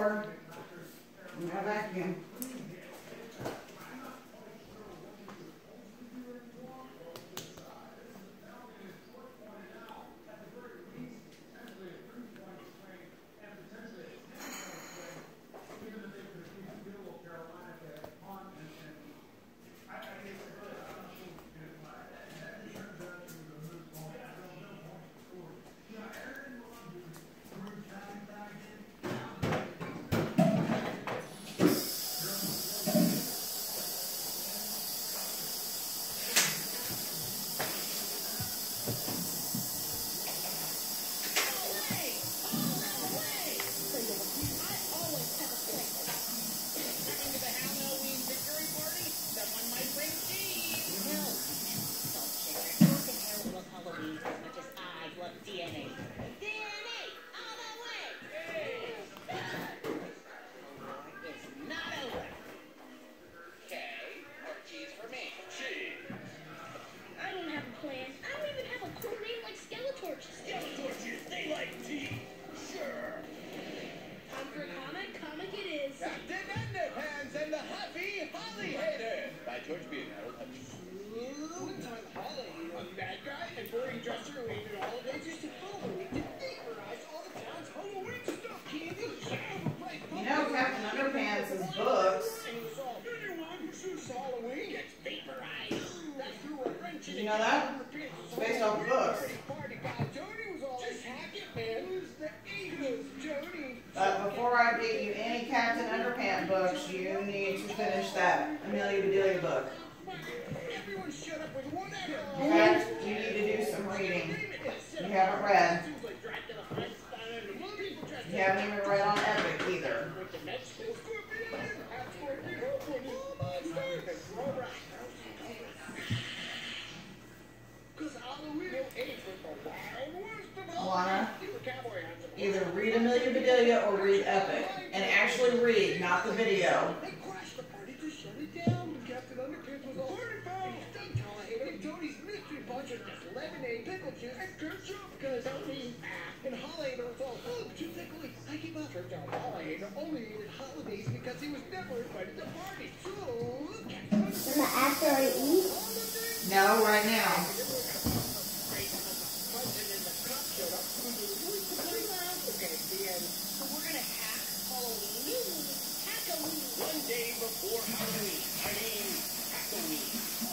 floor. And go back again. George being one time Holly, a bad guy, and boring dresser who hated holidays used to Halloween to vaporize all the town's Halloween stuff. Candy, you know, Captain Underpants' books. Anyone who shoots Halloween gets vaporized. That's through a wrench. Did you know that? It's based off the books. Jody was all just hack it, man. Who's the Eagles, Jody? But before I get you any Captain Underpants books, you need to finish that Amelia Bedelia book. Everyone shut up with one ever. In fact, you need to do some reading. You haven't read. You haven't even read on Epic either. Alana, either read Amelia Bedelia or read Epic. And actually read, not the video. They crashed the party to shut it down. Captain Underpants was all party foul. And Jody's mystery bunch of just lemonade, pickle juice, and ketchup. Because Tony and Holly was all, oh, too tickly. I give up. Turns out Holly only ate at holidays because he was never invited to party. So, Am I after I eat? No, right now. So we're gonna hack Halloween? One day before Halloween. I mean, Halloween.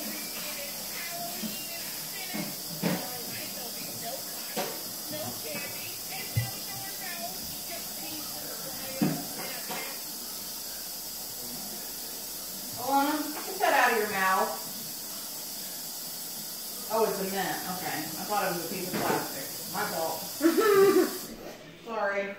Alana, get that out of your mouth. Oh, it's a mint. Okay. I thought it was a piece of plastic. My fault. Sorry.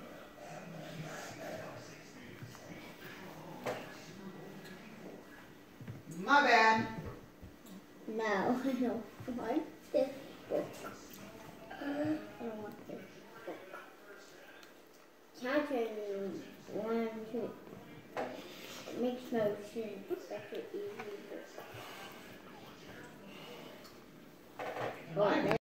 My bad. No, I don't want this book. I don't want this book. Catherine, 1, 2. It makes no sense. Such an easy book. My